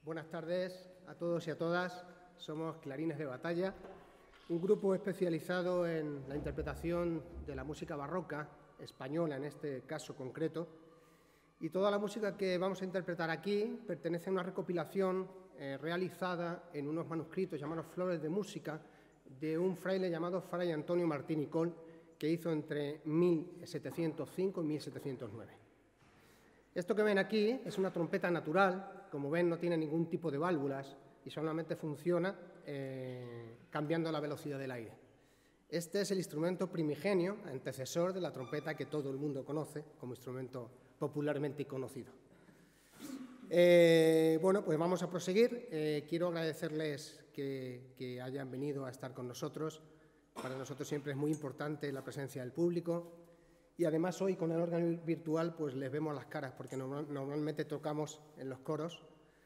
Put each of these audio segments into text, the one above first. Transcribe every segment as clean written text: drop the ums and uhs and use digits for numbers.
Buenas tardes a todos y a todas. Somos Clarines de Batalla, un grupo especializado en la interpretación de la música barroca, española en este caso concreto. Y toda la música que vamos a interpretar aquí pertenece a una recopilación realizada en unos manuscritos llamados Flores de Música, de un fraile llamado Fray Antonio Martín y Col, que hizo entre 1705 y 1709. Esto que ven aquí es una trompeta natural. Como ven, no tiene ningún tipo de válvulas y solamente funciona cambiando la velocidad del aire. Este es el instrumento primigenio, antecesor de la trompeta que todo el mundo conoce como instrumento popularmente conocido. Bueno, pues vamos a proseguir. Quiero agradecerles que hayan venido a estar con nosotros. Para nosotros siempre es muy importante la presencia del público. Y además hoy con el órgano virtual pues les vemos las caras porque normalmente tocamos en los coros.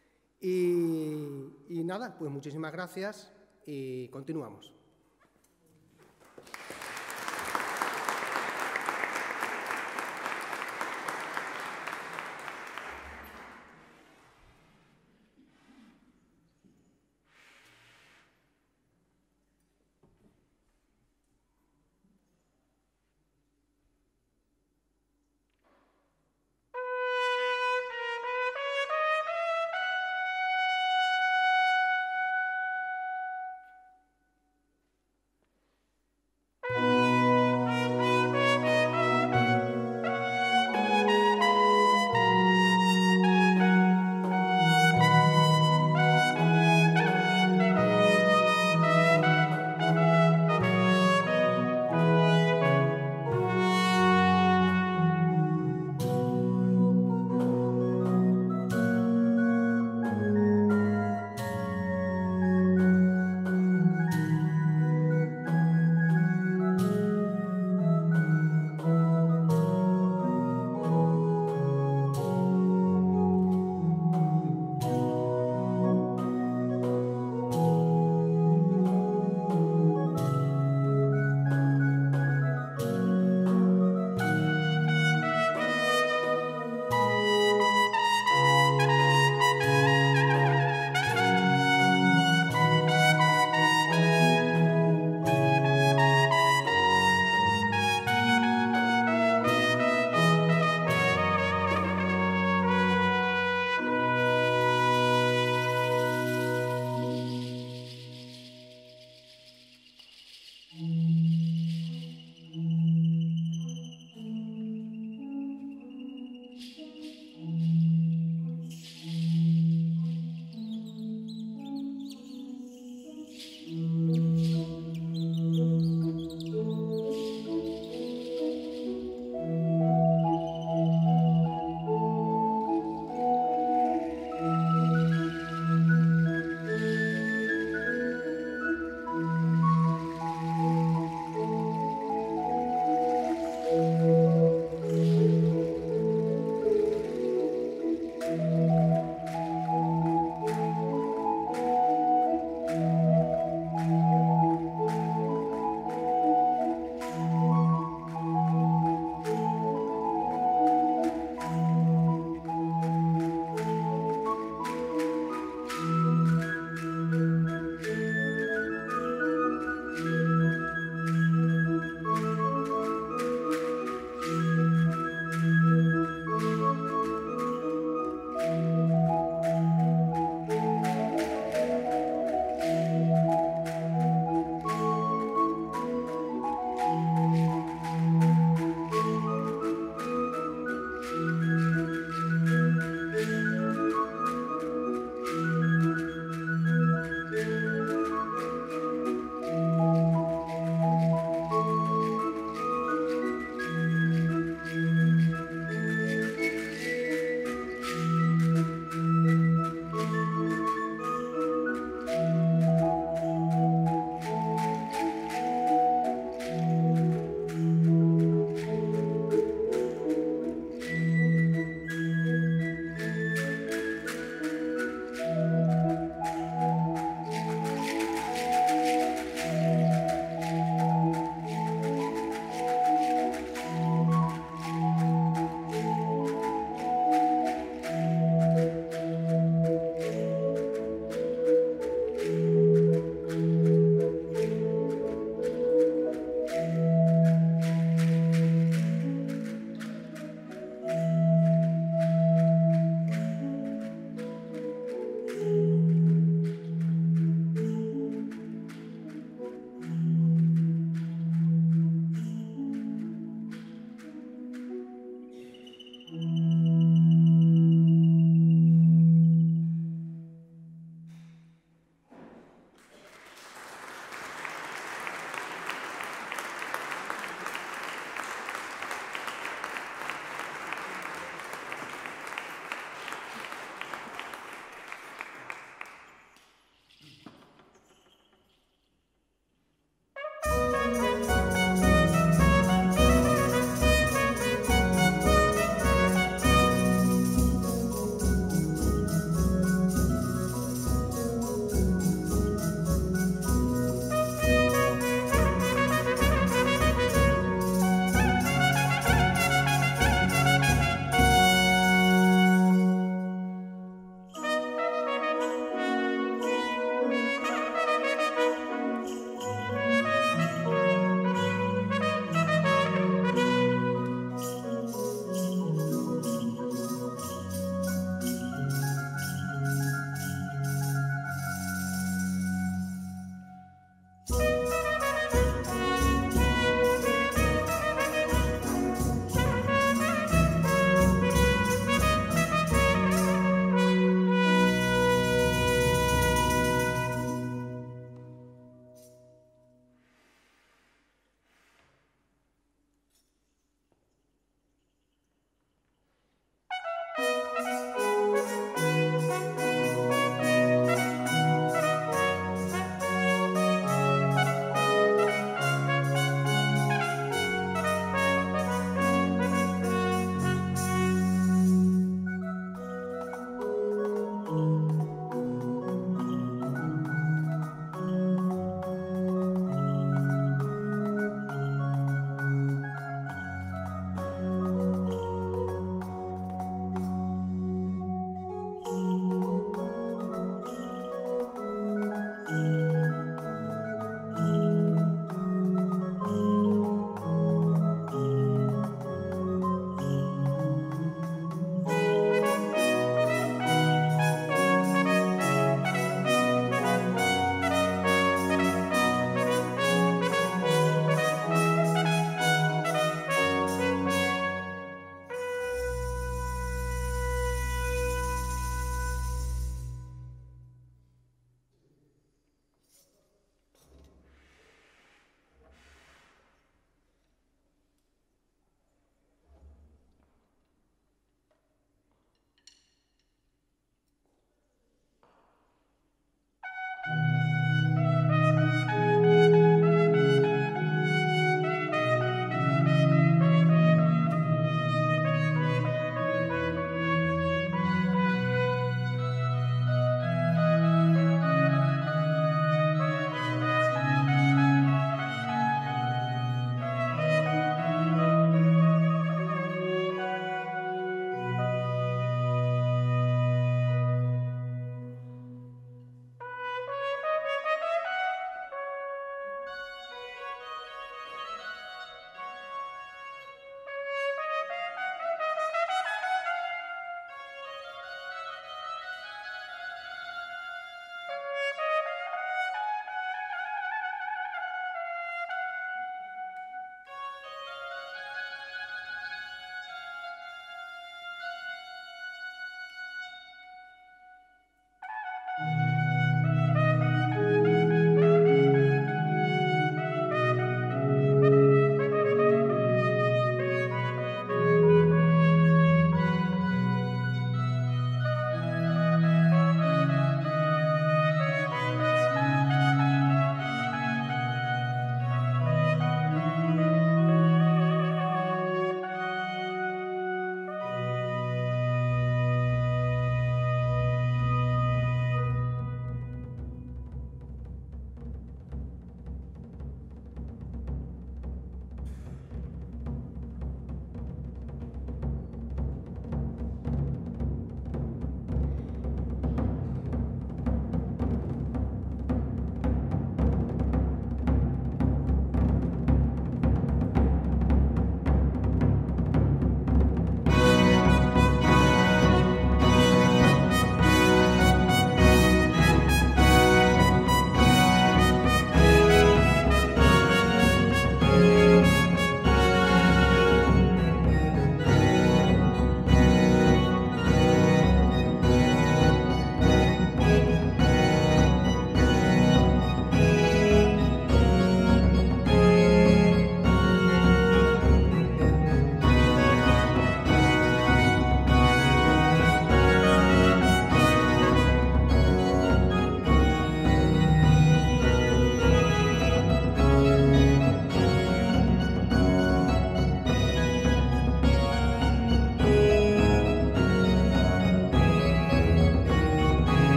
Y nada, pues muchísimas gracias y continuamos.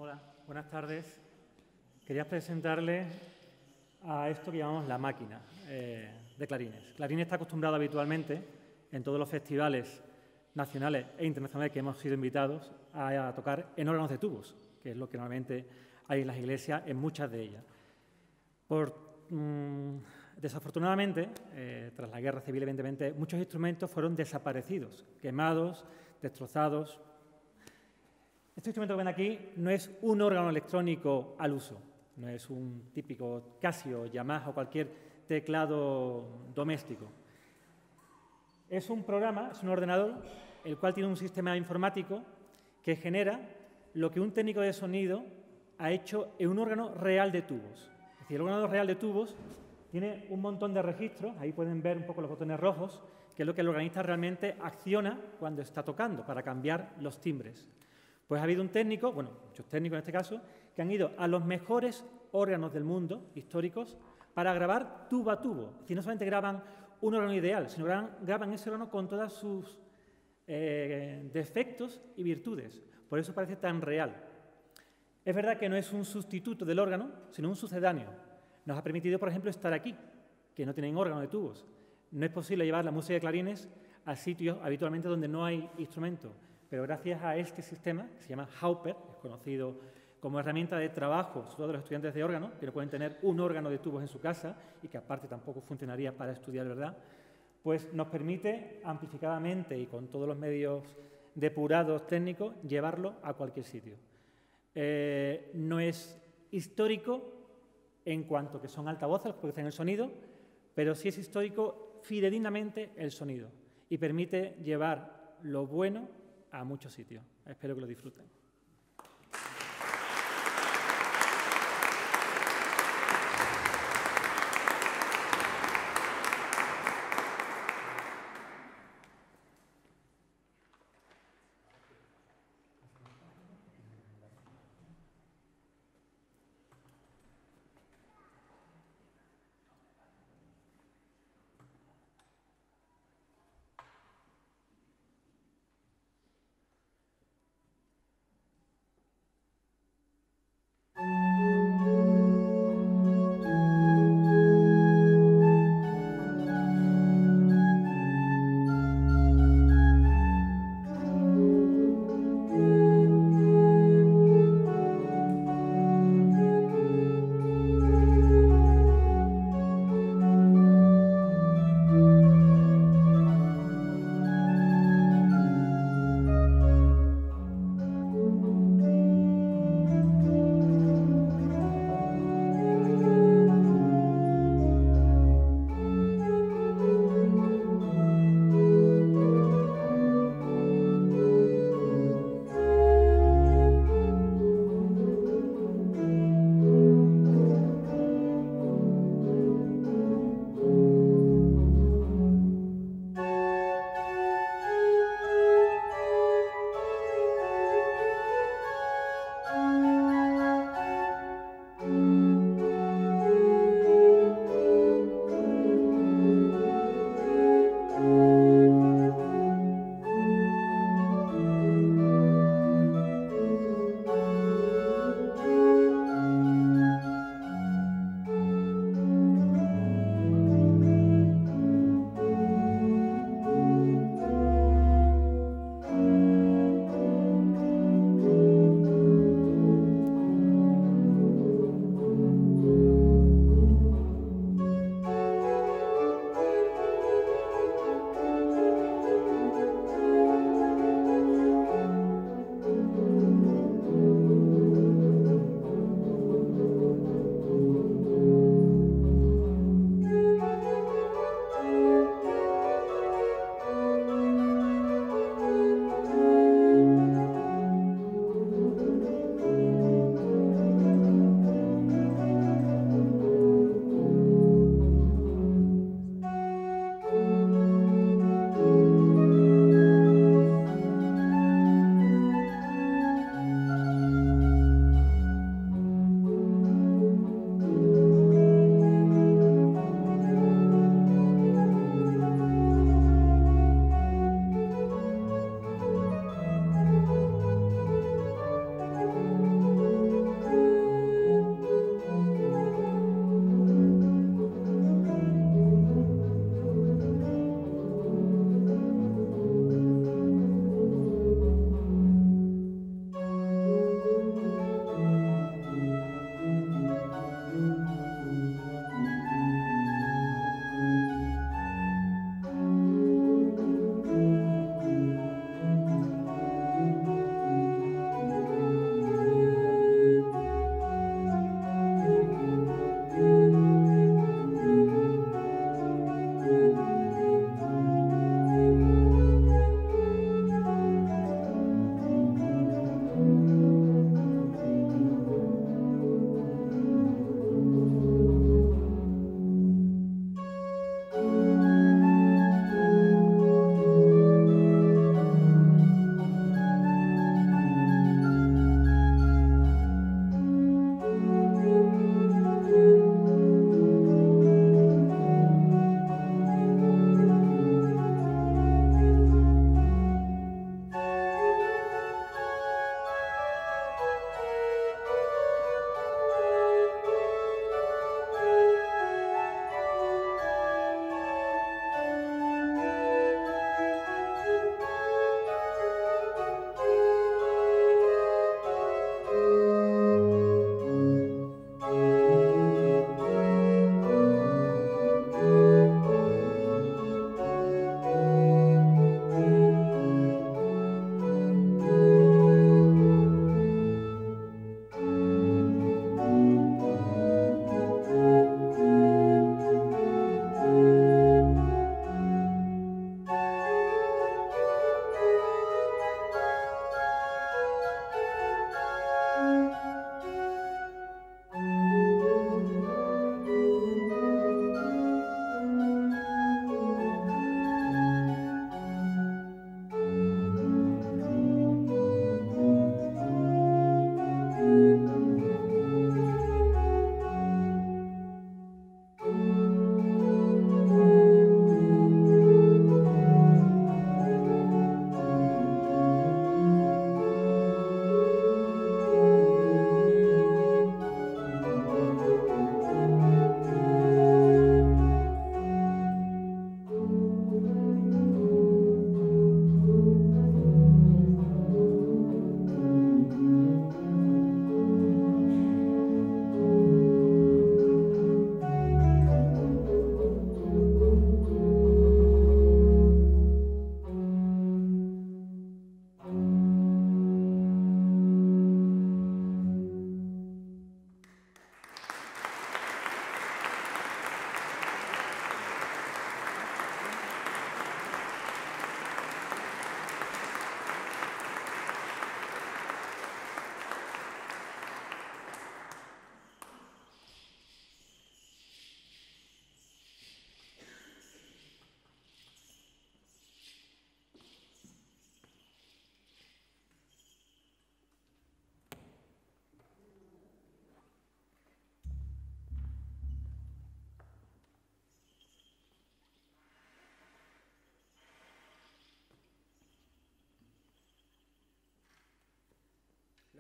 Hola, buenas tardes. Quería presentarle a esto que llamamos la máquina de clarines. Clarín está acostumbrado habitualmente en todos los festivales nacionales e internacionales que hemos sido invitados a tocar en órganos de tubos, que es lo que normalmente hay en las iglesias, en muchas de ellas. Desafortunadamente, tras la guerra civil, evidentemente, muchos instrumentos fueron desaparecidos, quemados, destrozados. Este instrumento que ven aquí no es un órgano electrónico al uso, no es un típico Casio, Yamaha o cualquier teclado doméstico. Es un programa, es un ordenador, el cual tiene un sistema informático que genera lo que un técnico de sonido ha hecho en un órgano real de tubos. Es decir, el órgano real de tubos tiene un montón de registros, ahí pueden ver un poco los botones rojos, que es lo que el organista realmente acciona cuando está tocando para cambiar los timbres. Pues ha habido un técnico, bueno, muchos técnicos en este caso, que han ido a los mejores órganos del mundo, históricos, para grabar tubo a tubo. Es decir, no solamente graban un órgano ideal, sino graban ese órgano con todos sus defectos y virtudes. Por eso parece tan real. Es verdad que no es un sustituto del órgano, sino un sucedáneo. Nos ha permitido, por ejemplo, estar aquí, que no tienen órgano de tubos. No es posible llevar la música de clarines a sitios habitualmente donde no hay instrumento. Pero gracias a este sistema, que se llama Hauper, es conocido como herramienta de trabajo, sobre todo de los estudiantes de órgano, que no pueden tener un órgano de tubos en su casa y que aparte tampoco funcionaría para estudiar, ¿verdad?, pues nos permite amplificadamente y con todos los medios depurados técnicos llevarlo a cualquier sitio. No es histórico en cuanto que son altavoces los que producen el sonido, pero sí es histórico fidedignamente el sonido y permite llevar lo bueno a muchos sitios. Espero que lo disfruten.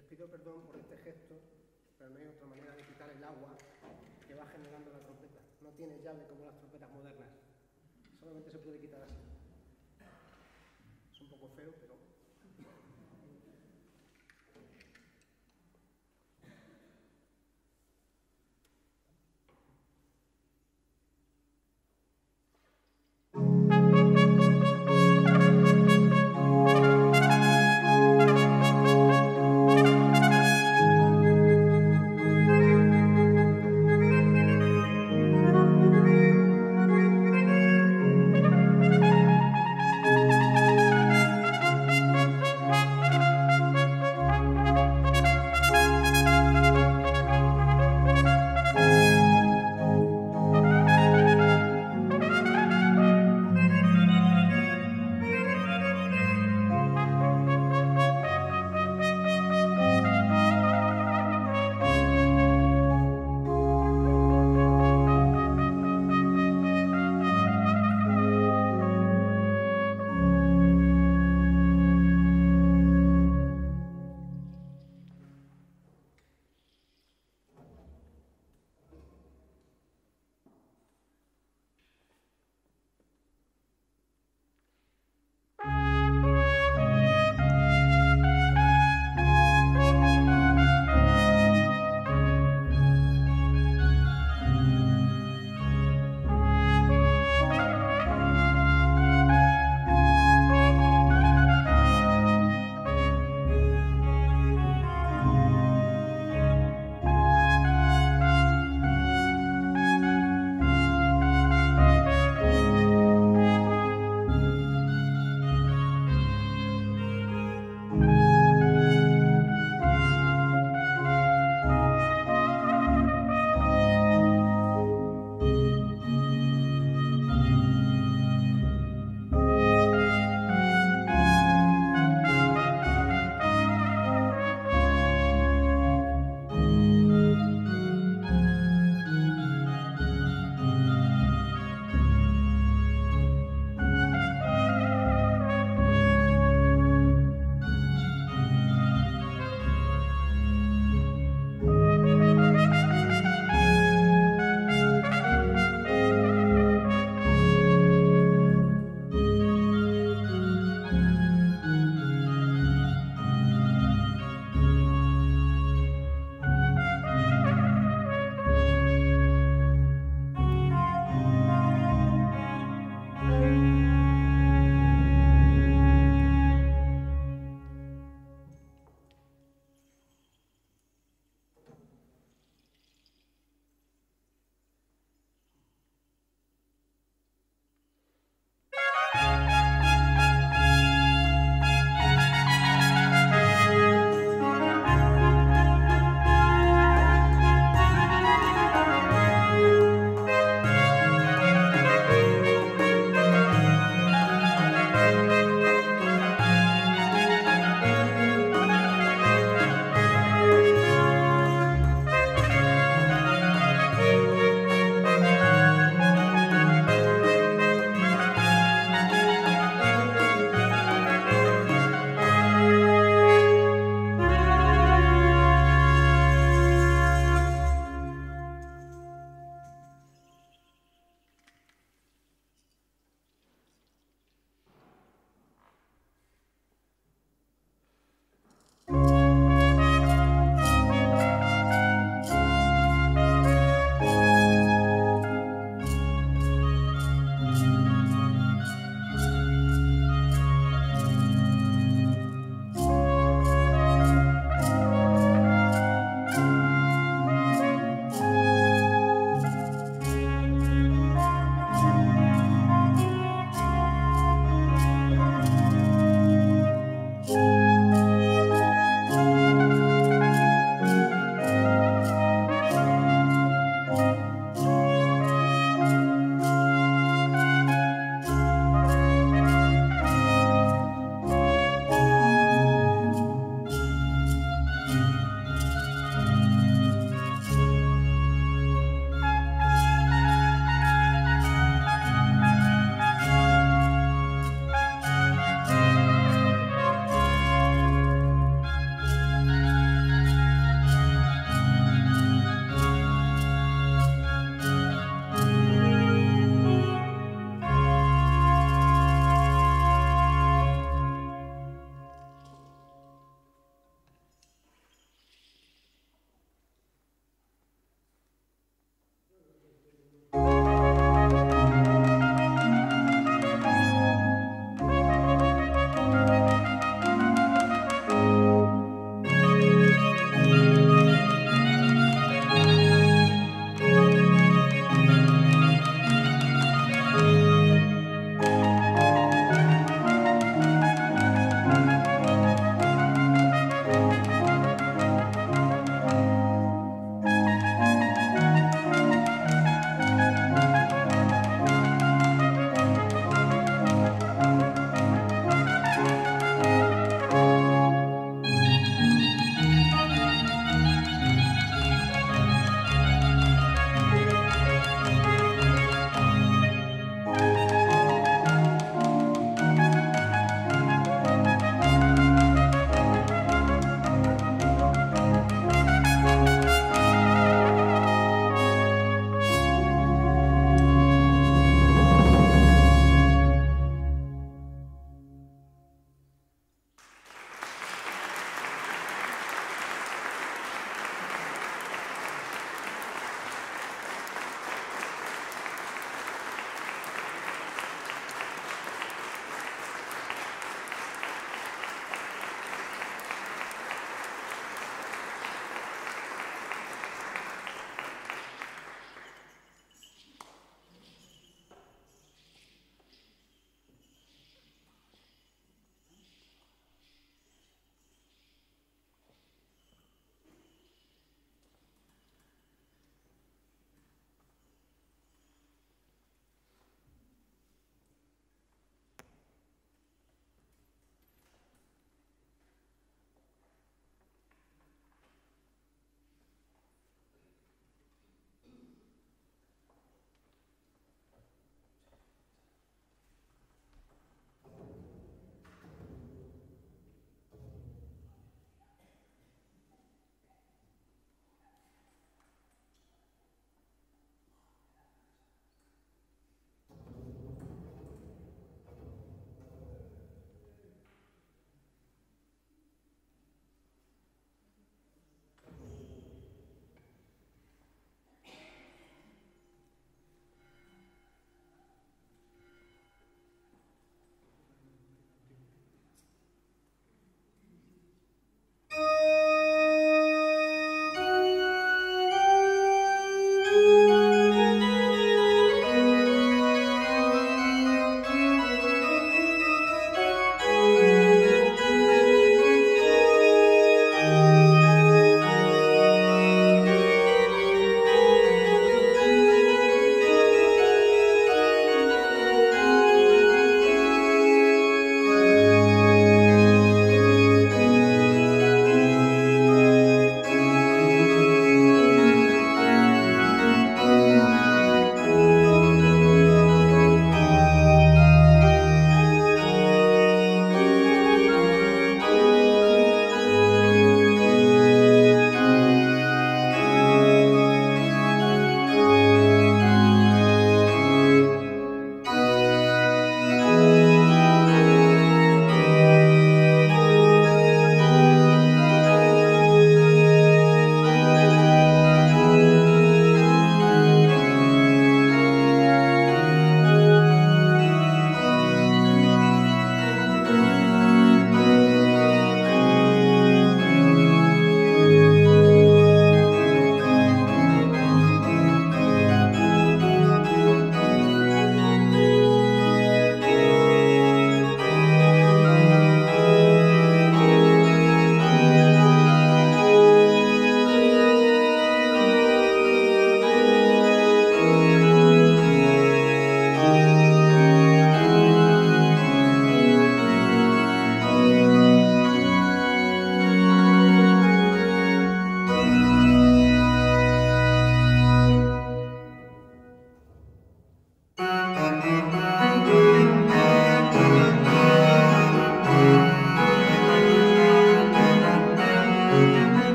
Les pido perdón por este gesto, pero no hay otra manera de quitar el agua que va generando la trompeta. No tiene llave como las trompetas modernas. Solamente se puede quitar así. Es un poco feo, pero...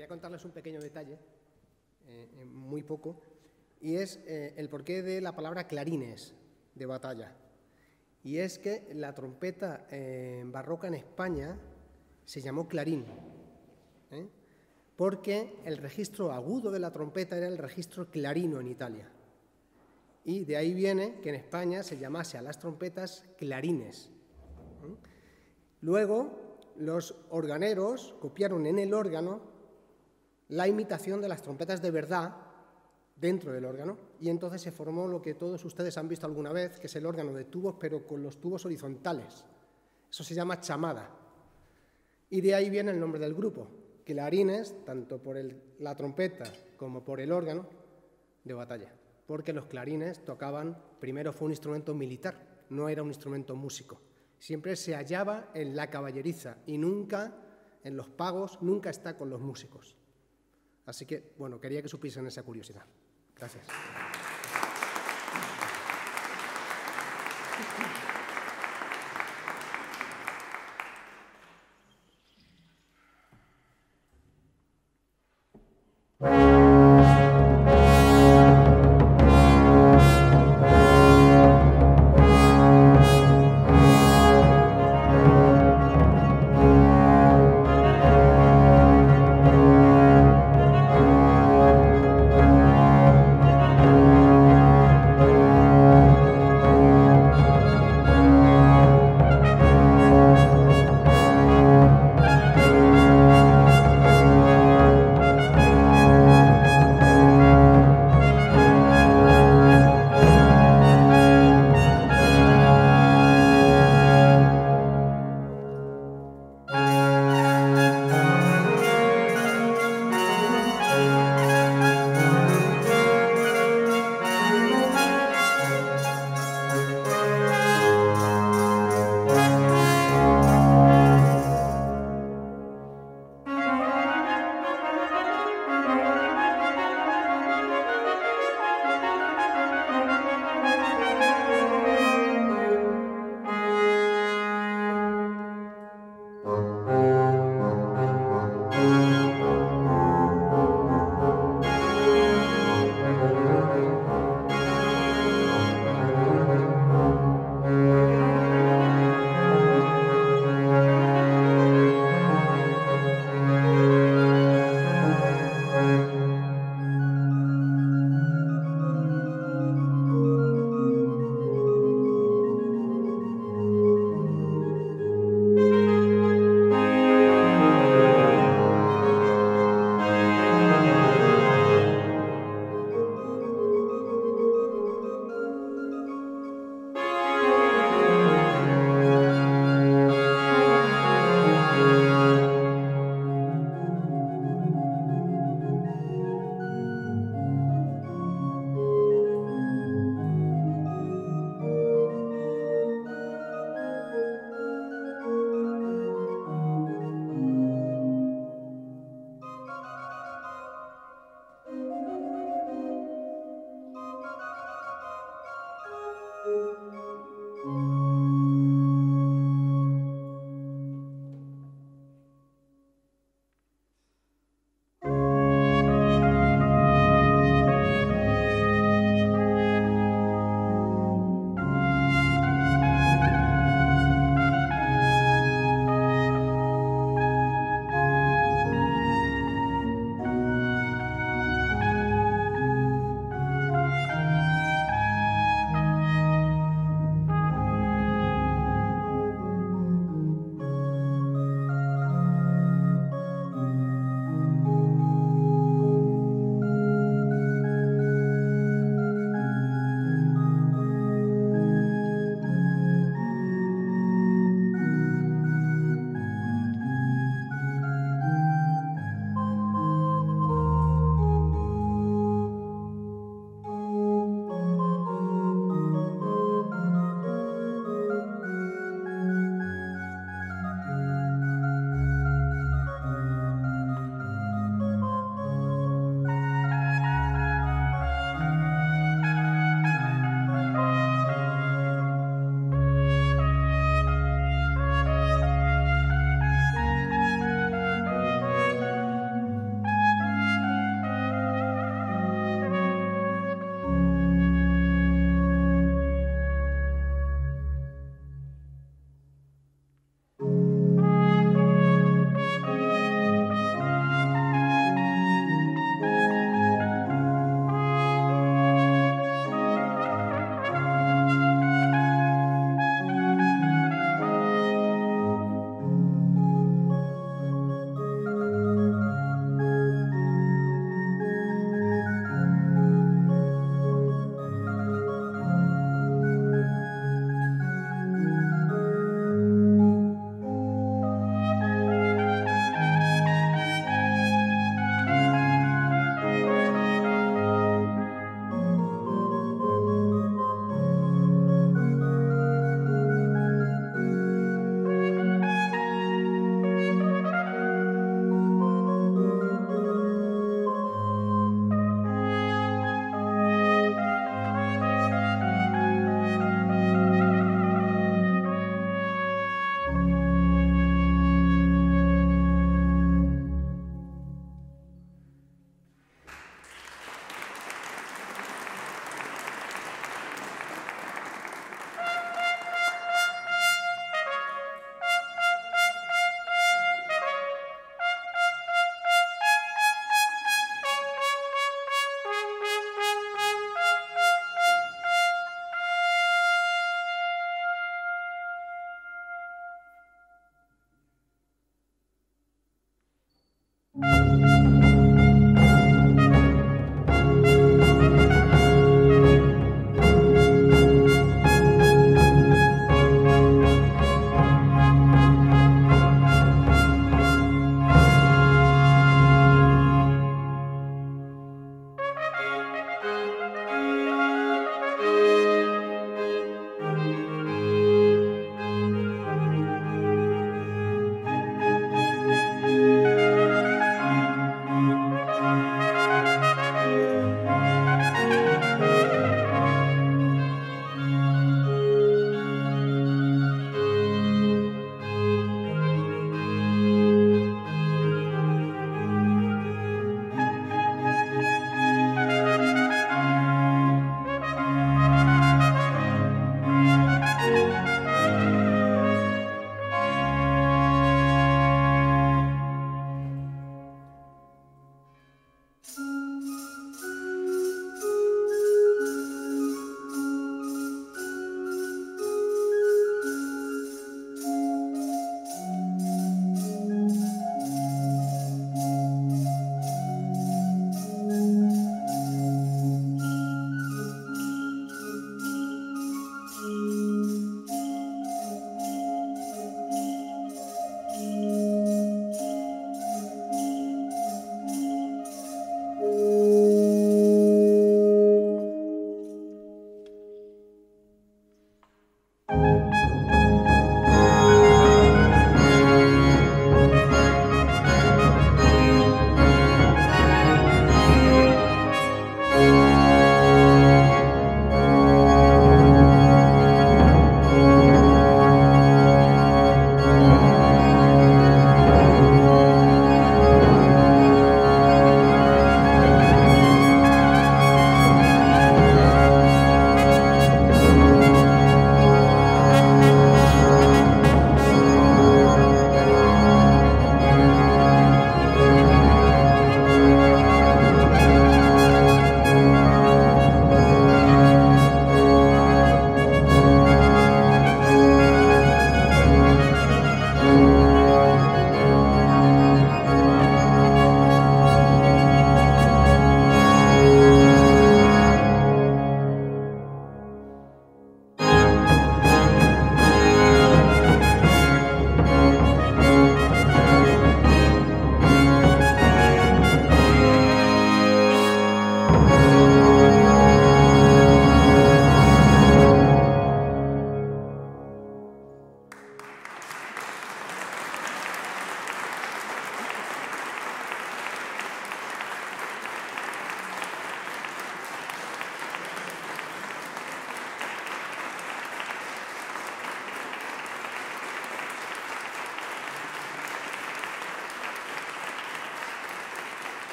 quería contarles un pequeño detalle, muy poco, y es el porqué de la palabra clarines de batalla. Y es que la trompeta barroca en España se llamó clarín, porque el registro agudo de la trompeta era el registro clarino en Italia. Y de ahí viene que en España se llamase a las trompetas clarines. Luego, los organeros copiaron en el órgano la imitación de las trompetas de verdad dentro del órgano, y entonces se formó lo que todos ustedes han visto alguna vez, que es el órgano de tubos, pero con los tubos horizontales. Eso se llama chamada. Y de ahí viene el nombre del grupo, clarines, tanto por la trompeta como por el órgano de batalla, porque los clarines tocaban, primero fue un instrumento militar, no era un instrumento músico. Siempre se hallaba en la caballeriza y nunca, en los pagos, nunca está con los músicos. Así que, bueno, quería que supiesen esa curiosidad. Gracias.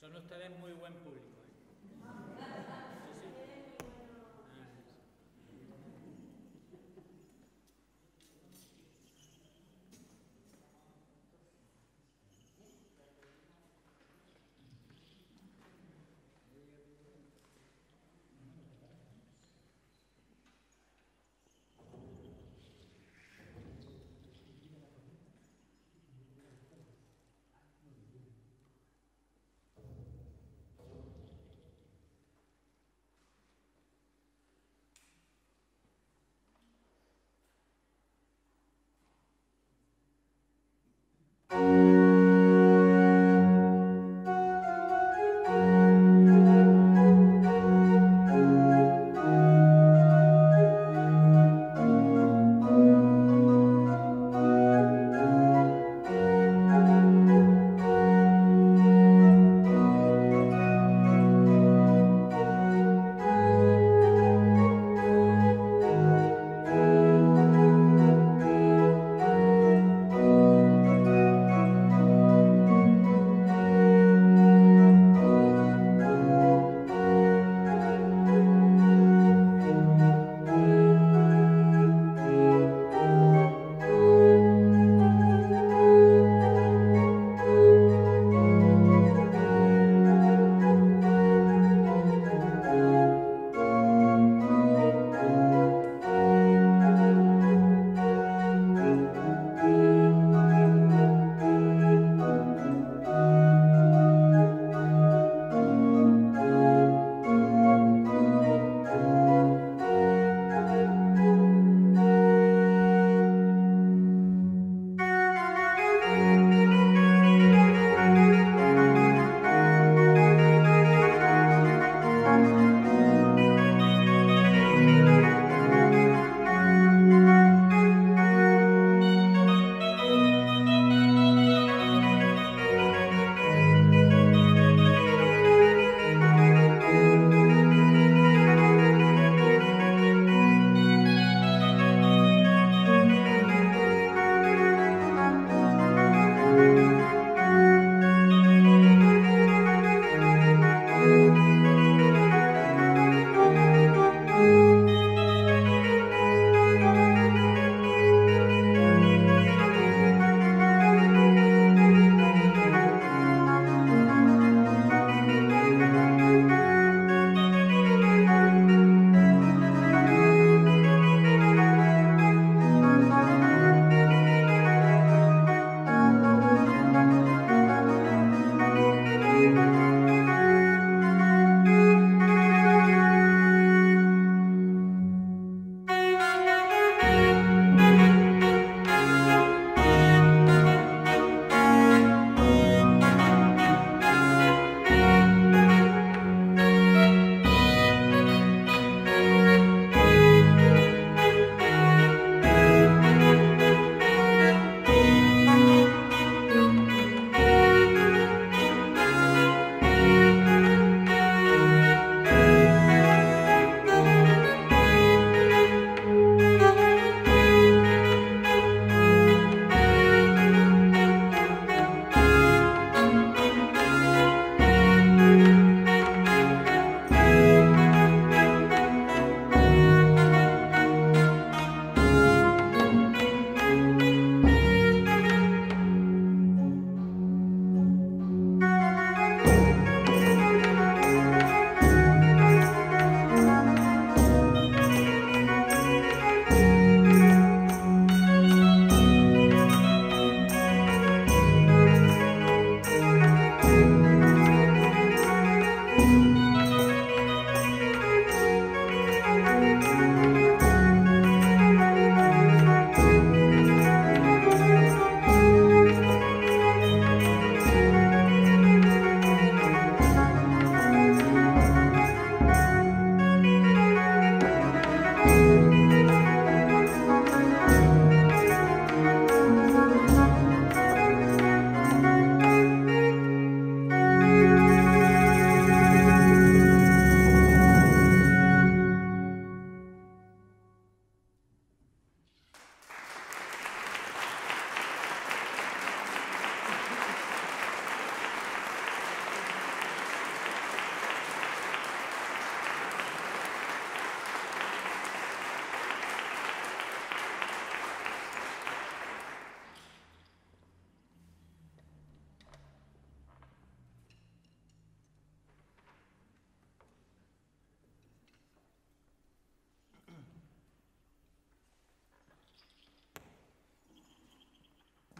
Son ustedes muy buen público.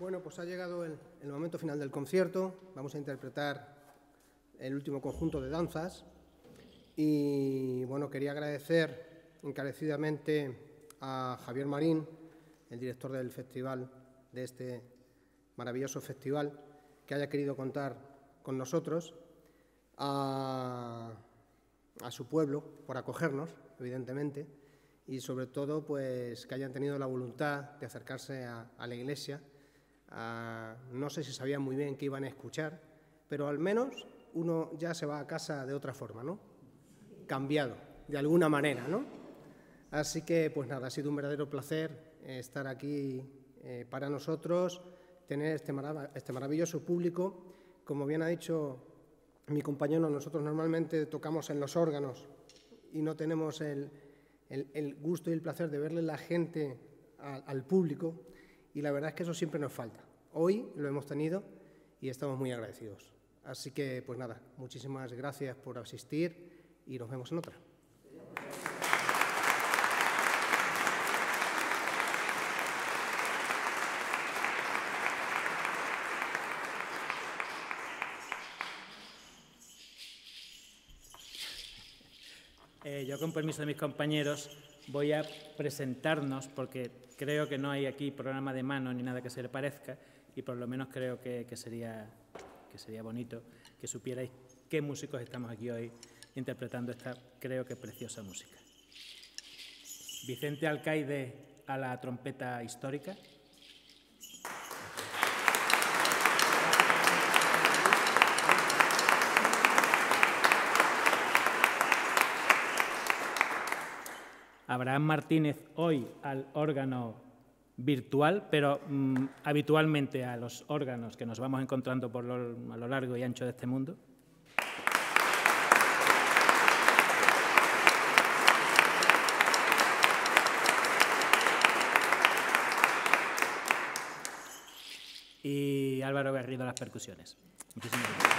Bueno, pues ha llegado el momento final del concierto. Vamos a interpretar el último conjunto de danzas. Y, bueno, quería agradecer encarecidamente a Javier Marín, el director del festival, de este maravilloso festival, que haya querido contar con nosotros, a su pueblo por acogernos, evidentemente, y sobre todo pues que hayan tenido la voluntad de acercarse a la iglesia. No sé si sabían muy bien qué iban a escuchar, pero al menos uno ya se va a casa de otra forma, ¿no? Cambiado, de alguna manera, ¿no? Así que, pues nada, ha sido un verdadero placer estar aquí para nosotros, tener este maravilloso público. Como bien ha dicho mi compañero, nosotros normalmente tocamos en los órganos y no tenemos el gusto y el placer de verle la gente al público, y la verdad es que eso siempre nos falta. Hoy lo hemos tenido y estamos muy agradecidos. Así que, pues nada, muchísimas gracias por asistir y nos vemos en otra. Yo, con permiso de mis compañeros, voy a presentarnos porque creo que no hay aquí programa de mano ni nada que se le parezca, y por lo menos creo que sería bonito que supierais qué músicos estamos aquí hoy interpretando esta, creo que, preciosa música. Vicente Alcaide a la trompeta histórica. Abraham Martínez hoy al órgano virtual, pero habitualmente a los órganos que nos vamos encontrando a lo largo y ancho de este mundo. Y Álvaro Garrido a las percusiones. Muchísimas gracias.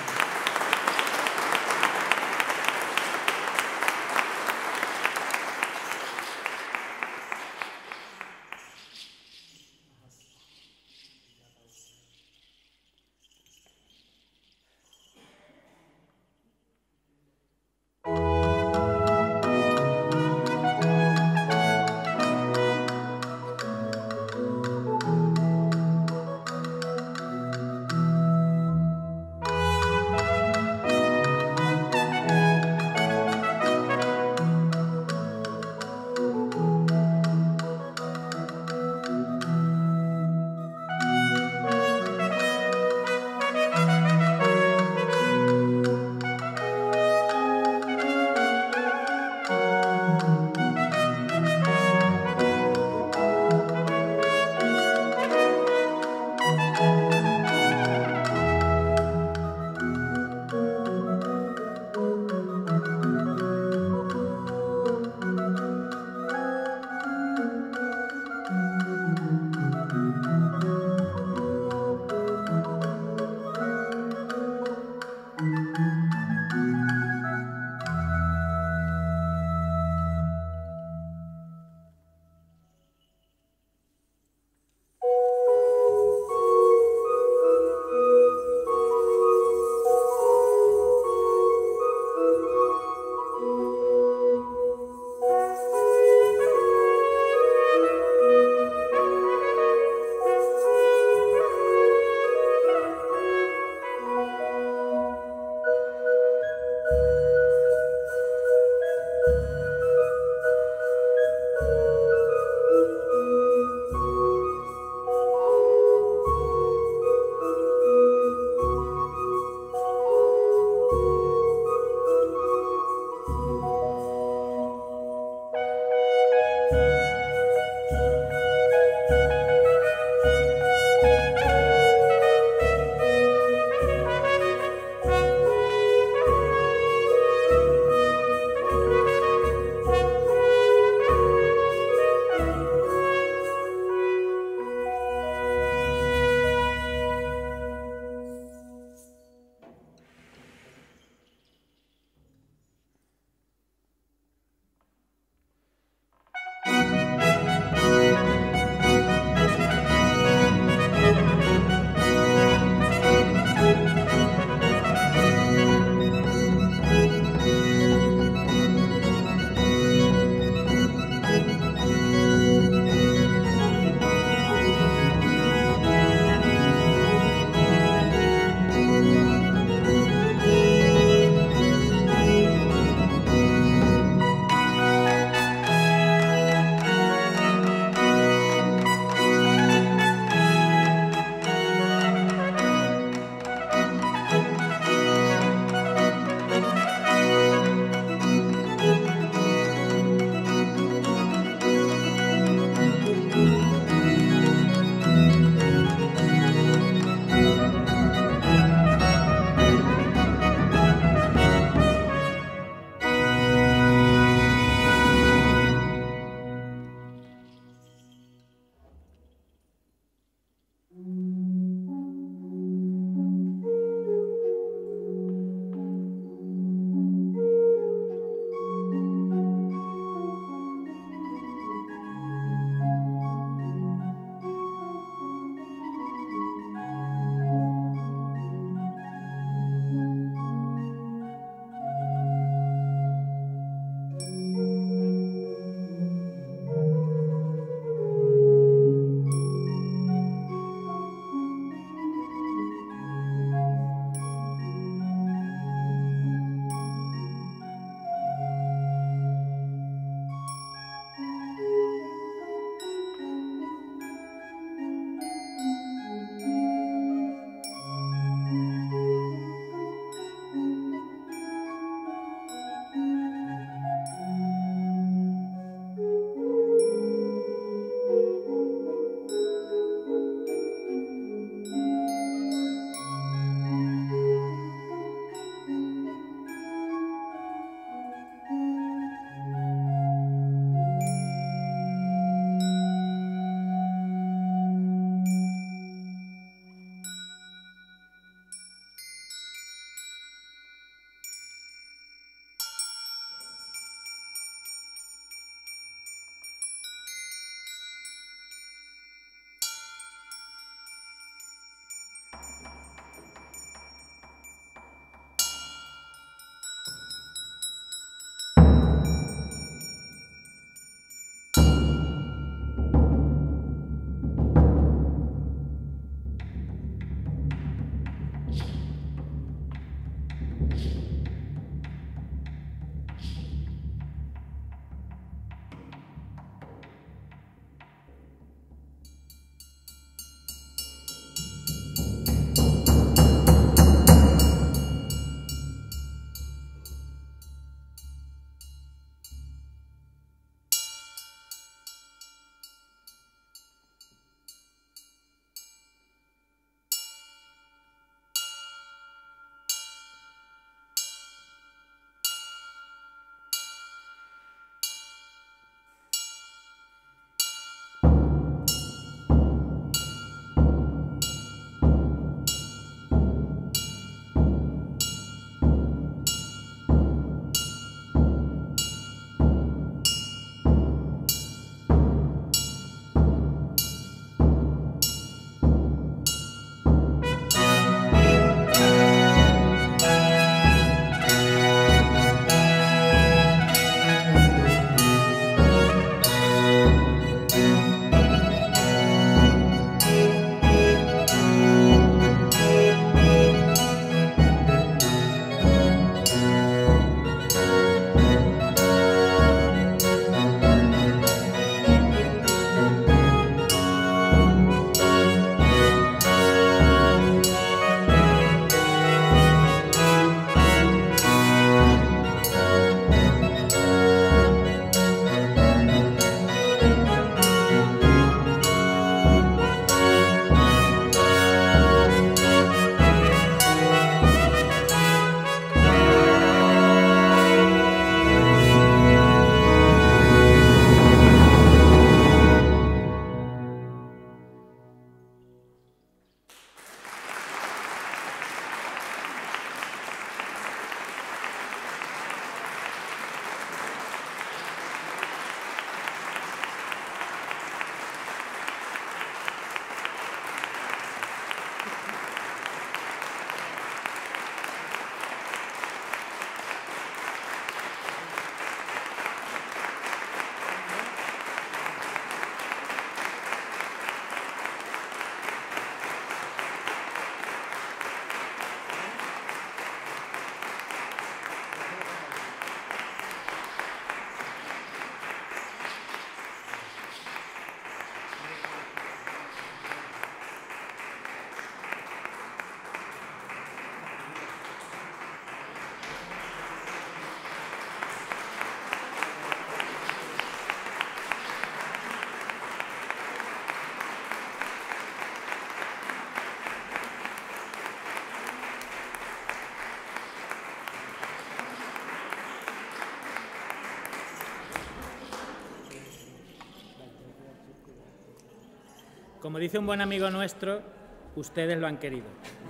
Como dice un buen amigo nuestro, ustedes lo han querido.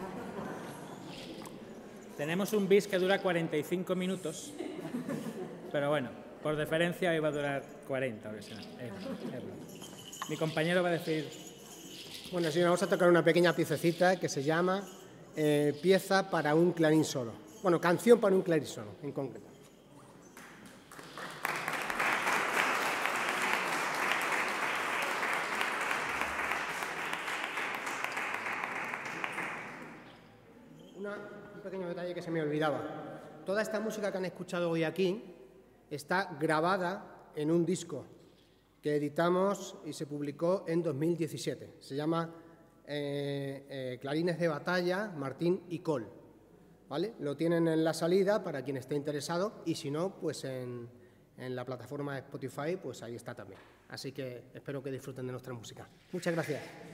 Tenemos un bis que dura 45 minutos, pero bueno, por deferencia hoy va a durar 40. Mi compañero va a decir... Bueno, sí, vamos a tocar una pequeña piececita que se llama Pieza para un clarín solo. Bueno, canción para un clarín solo, en concreto. Un pequeño detalle que se me olvidaba. Toda esta música que han escuchado hoy aquí está grabada en un disco que editamos y se publicó en 2017. Se llama Clarines de Batalla, Martín y Col. ¿Vale? Lo tienen en la salida para quien esté interesado y si no, pues en la plataforma de Spotify, pues ahí está también. Así que espero que disfruten de nuestra música. Muchas gracias.